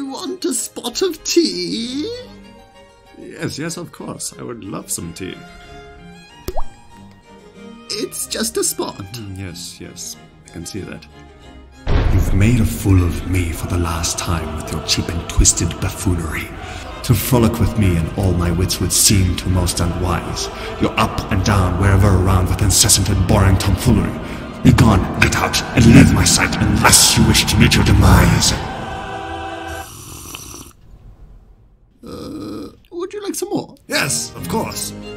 you want a spot of tea? Yes, of course. I would love some tea. It's just a spot. Yes, I can see that. You've made a fool of me for the last time with your cheap and twisted buffoonery. To frolic with me and all my wits would seem to most unwise. You're up and down wherever around with incessant and boring tomfoolery. Be gone, get out, and leave my sight unless you wish to meet your demise. Would you like some more? Yes, of course.